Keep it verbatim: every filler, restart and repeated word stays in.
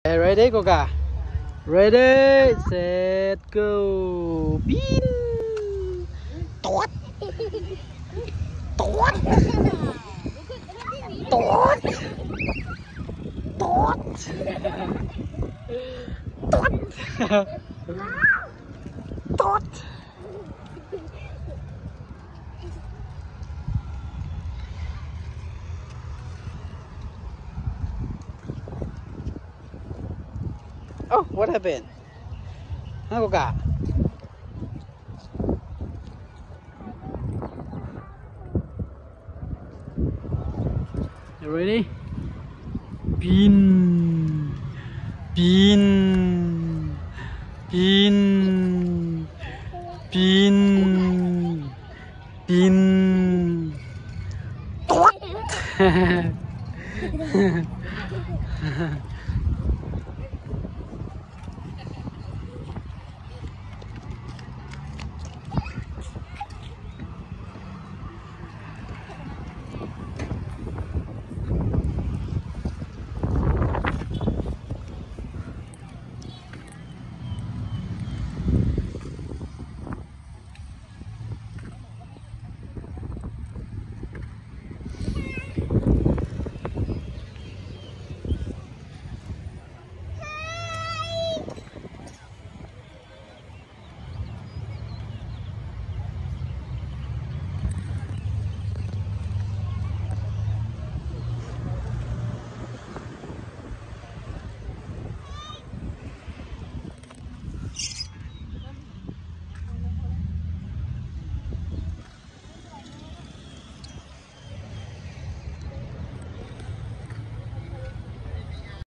Ready, Koka? Ready, set, go. Bean. Tot. Tot. Tot. Tot. Tot. Tot. Oh, what happened? Huh, Koka? You ready? Bean. Bean.